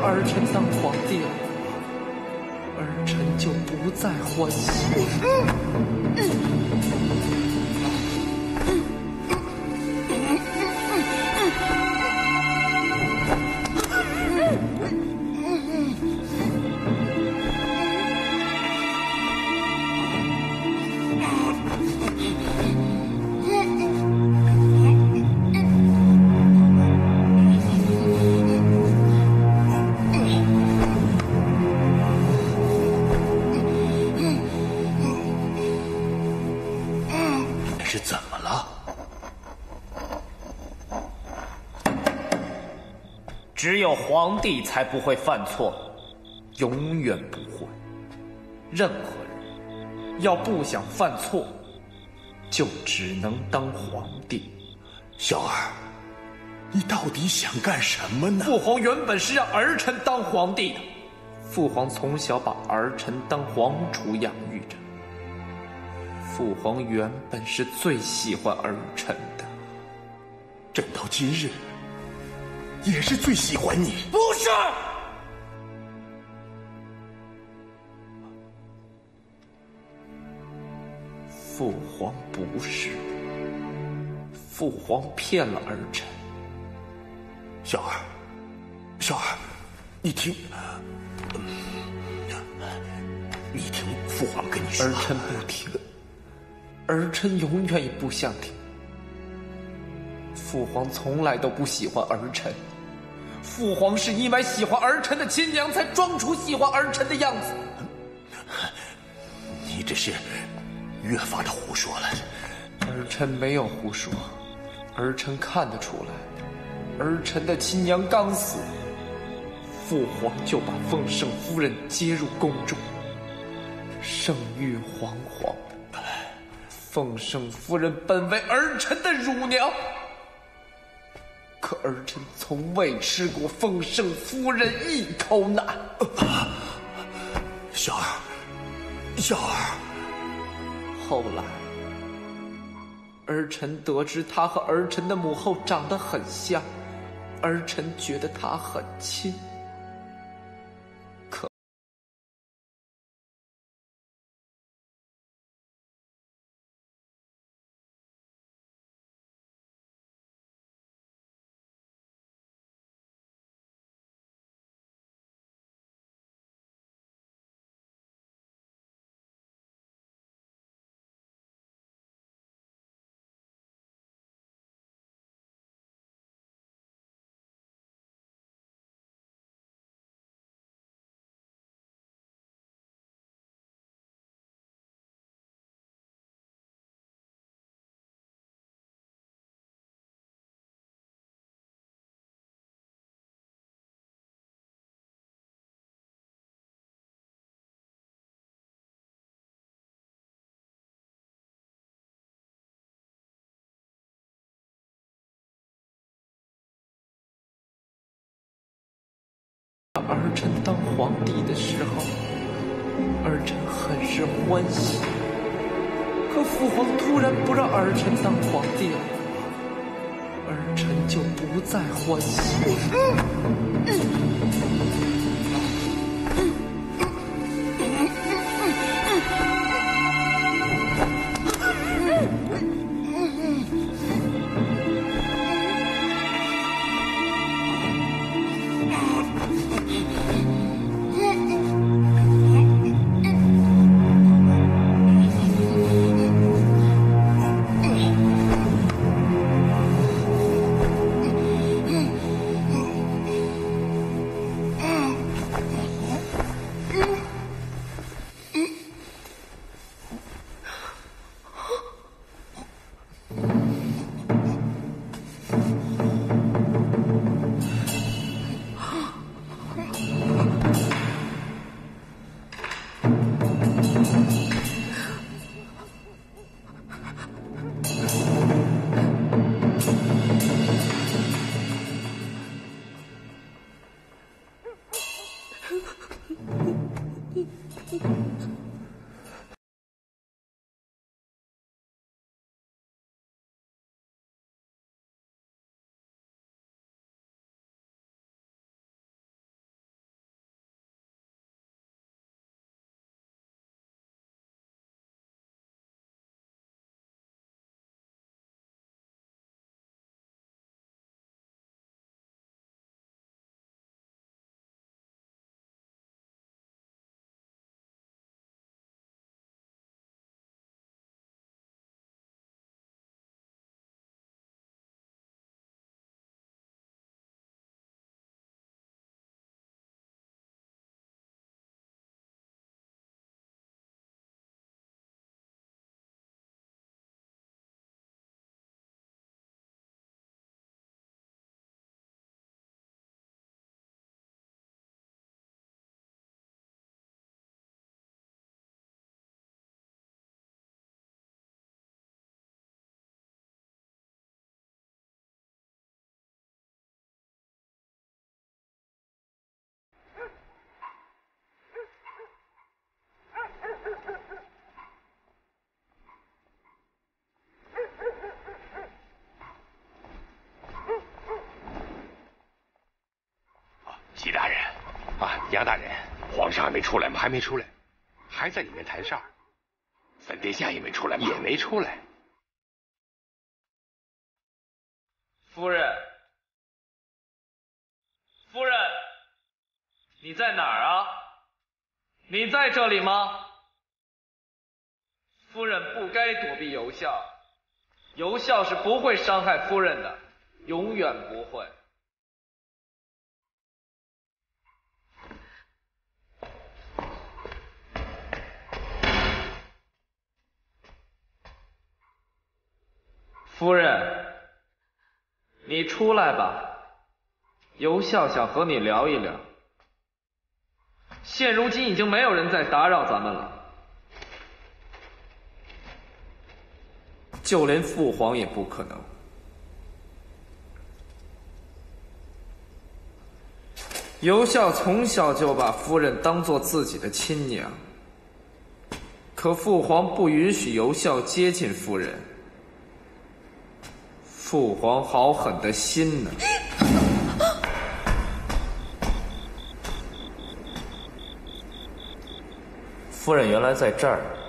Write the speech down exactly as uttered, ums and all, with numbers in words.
儿臣当皇帝了，儿臣就不再欢喜。 是怎么了？ 只有皇帝才不会犯错，永远不会。任何人要不想犯错，就只能当皇帝。 小儿，你到底想干什么呢？ 父皇原本是让儿臣当皇帝的，父皇从小把儿臣当皇储养育着。父皇原本是最喜欢儿臣的， 朕到今日也是最喜欢你。 不是，父皇不是，父皇骗了儿臣。 小儿，小儿，你听，你听父皇跟你说。 儿臣不听。儿臣永远也不想听。父皇从来都不喜欢儿臣，父皇是因为喜欢儿臣的亲娘，才装出喜欢儿臣的样子。 你这是越发的胡说了。 儿臣没有胡说，儿臣看得出来，儿臣的亲娘刚死，父皇就把丰盛夫人接入宫中，圣育皇皇。丰盛夫人本为儿臣的乳娘，可儿臣从未吃过丰盛夫人一口奶。 小儿，小儿。 后来，儿臣得知他和儿臣的母后长得很像，儿臣觉得他很亲。儿臣当皇帝的时候，儿臣很是欢喜。可父皇突然不让儿臣当皇帝了，儿臣就不再欢喜。 啊，杨大人，皇上还没出来吗？还没出来，还在里面谈事儿。三殿下也没出来吗？也没出来。 夫人，夫人，你在哪儿啊？你在这里吗？夫人不该躲避尤孝，尤孝是不会伤害夫人的，永远不会。夫人，你出来吧，尤孝想和你聊一聊。现如今已经没有人再打扰咱们了，就连父皇也不可能。尤孝从小就把夫人当作自己的亲娘，可父皇不允许尤孝接近夫人。父皇好狠的心呢！ 夫人原来在这儿。